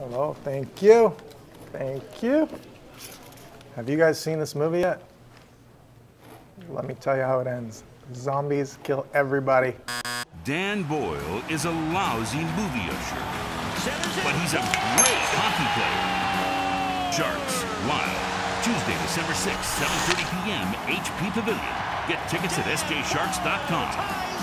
Hello, thank you. Thank you. Have you guys seen this movie yet? Let me tell you how it ends. Zombies kill everybody. Dan Boyle is a lousy movie usher, but he's a great hockey player. Sharks Wild, Tuesday, December 6th, 7:30 p.m., HP Pavilion. Get tickets at sjsharks.com.